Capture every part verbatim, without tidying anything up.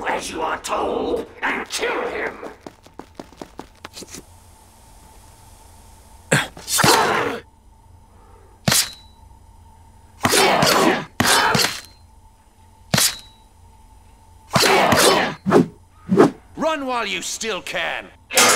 Do as you are told and kill him! Run while you still can!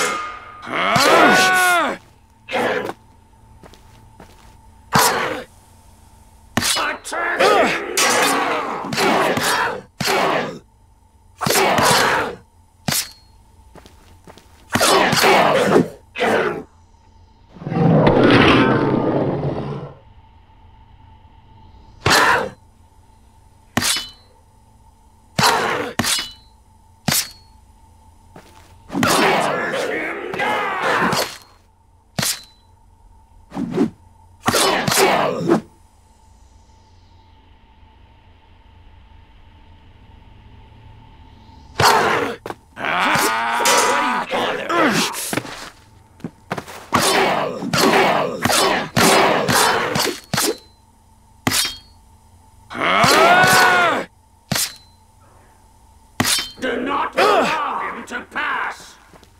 Do not allow him to pass!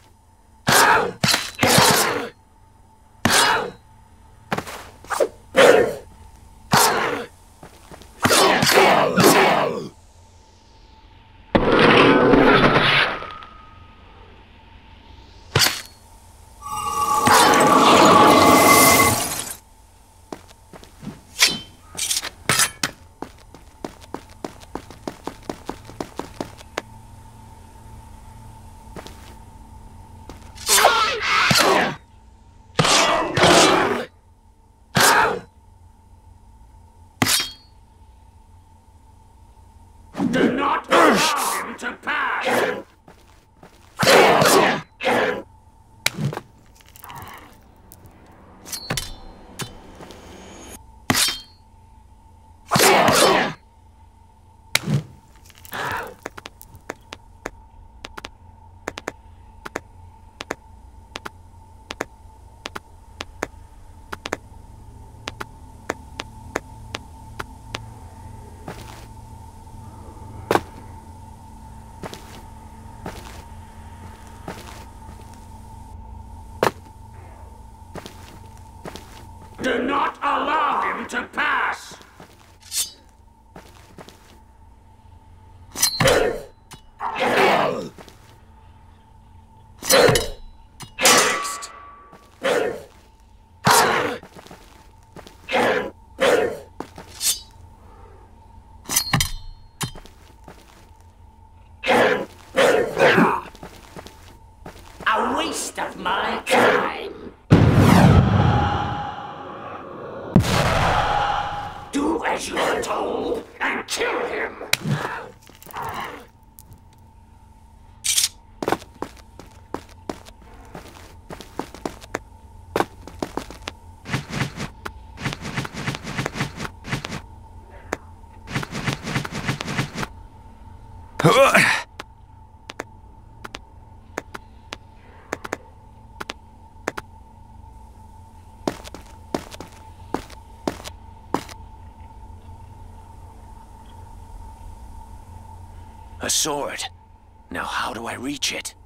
Do not allow him to pass! Do not allow him to pass! Next! A waste of my time! Do as you are told and kill him! A sword. Now how do I reach it?